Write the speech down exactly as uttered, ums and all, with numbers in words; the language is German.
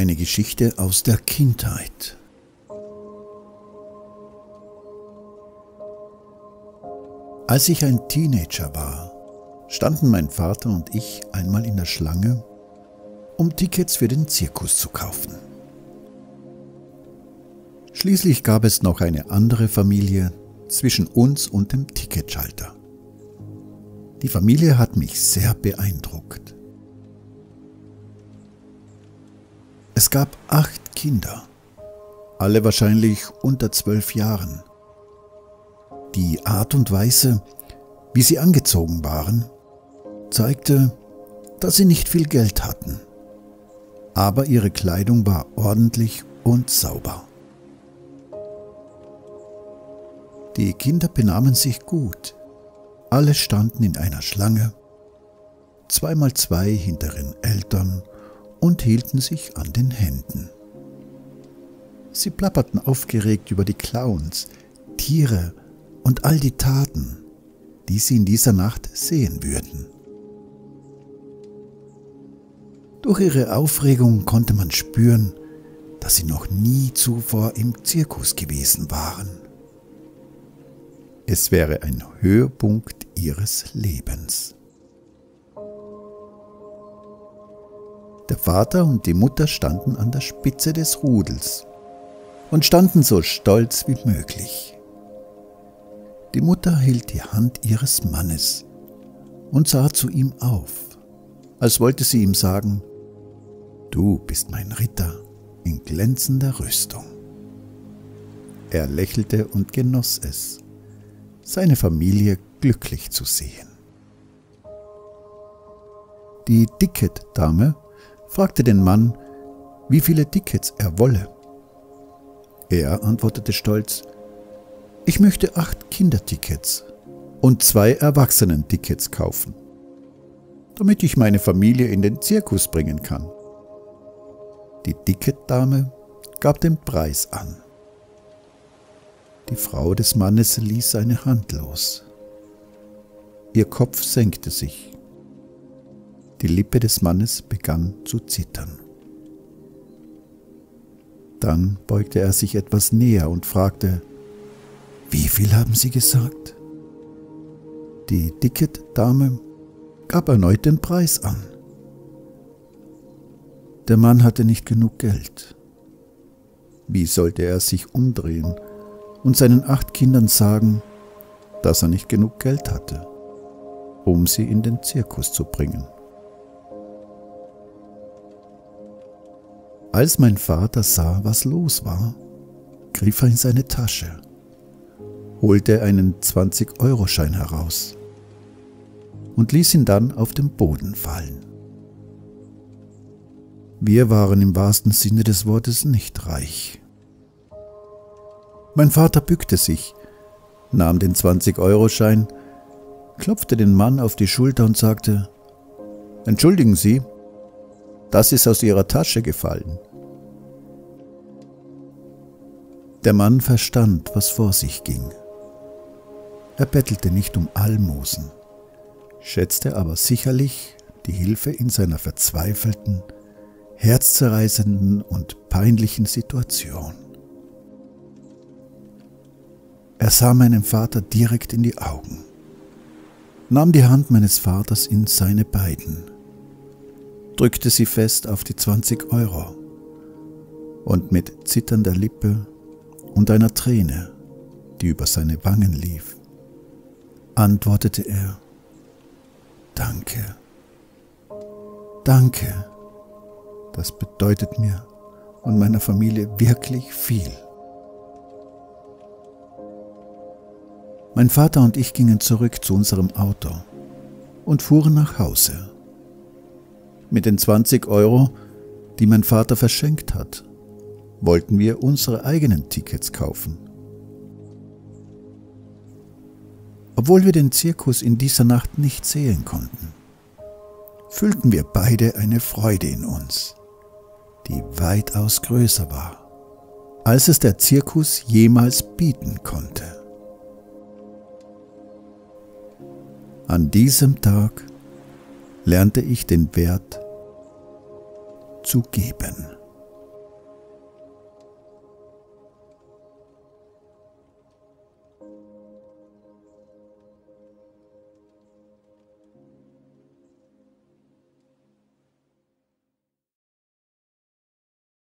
Eine Geschichte aus der Kindheit. Als ich ein Teenager war, standen mein Vater und ich einmal in der Schlange, um Tickets für den Zirkus zu kaufen. Schließlich gab es noch eine andere Familie zwischen uns und dem Ticketschalter. Die Familie hat mich sehr beeindruckt. Es gab acht Kinder, alle wahrscheinlich unter zwölf Jahren. Die Art und Weise, wie sie angezogen waren, zeigte, dass sie nicht viel Geld hatten. Aber ihre Kleidung war ordentlich und sauber. Die Kinder benahmen sich gut. Alle standen in einer Schlange, zweimal zwei hinter ihren Eltern und hielten sich an den Händen. Sie plapperten aufgeregt über die Clowns, Tiere und all die Taten, die sie in dieser Nacht sehen würden. Durch ihre Aufregung konnte man spüren, dass sie noch nie zuvor im Zirkus gewesen waren. Es wäre ein Höhepunkt ihres Lebens. Der Vater und die Mutter standen an der Spitze des Rudels und standen so stolz wie möglich. Die Mutter hielt die Hand ihres Mannes und sah zu ihm auf, als wollte sie ihm sagen: »Du bist mein Ritter in glänzender Rüstung.« Er lächelte und genoss es, seine Familie glücklich zu sehen. Die Ticketdame fragte den Mann, wie viele Tickets er wolle. Er antwortete stolz: »Ich möchte acht Kindertickets und zwei Erwachsenentickets kaufen, damit ich meine Familie in den Zirkus bringen kann.« Die Ticketdame gab den Preis an. Die Frau des Mannes ließ seine Hand los. Ihr Kopf senkte sich. Die Lippe des Mannes begann zu zittern. Dann beugte er sich etwas näher und fragte: »Wie viel haben Sie gesagt?« Die Ticketdame gab erneut den Preis an. Der Mann hatte nicht genug Geld. Wie sollte er sich umdrehen und seinen acht Kindern sagen, dass er nicht genug Geld hatte, um sie in den Zirkus zu bringen? Als mein Vater sah, was los war, griff er in seine Tasche, holte einen zwanzig-Euro-Schein heraus und ließ ihn dann auf den Boden fallen. Wir waren im wahrsten Sinne des Wortes nicht reich. Mein Vater bückte sich, nahm den zwanzig-Euro-Schein, klopfte den Mann auf die Schulter und sagte: »Entschuldigen Sie, das ist aus Ihrer Tasche gefallen.« Der Mann verstand, was vor sich ging. Er bettelte nicht um Almosen, schätzte aber sicherlich die Hilfe in seiner verzweifelten, herzzerreißenden und peinlichen Situation. Er sah meinem Vater direkt in die Augen, nahm die Hand meines Vaters in seine beiden, drückte sie fest auf die zwanzig Euro und mit zitternder Lippe und einer Träne, die über seine Wangen lief, antwortete er: »Danke, danke, das bedeutet mir und meiner Familie wirklich viel.« Mein Vater und ich gingen zurück zu unserem Auto und fuhren nach Hause. Mit den zwanzig Euro, die mein Vater verschenkt hat, wollten wir unsere eigenen Tickets kaufen. Obwohl wir den Zirkus in dieser Nacht nicht sehen konnten, fühlten wir beide eine Freude in uns, die weitaus größer war, als es der Zirkus jemals bieten konnte. An diesem Tag lernte ich den Wert zu geben.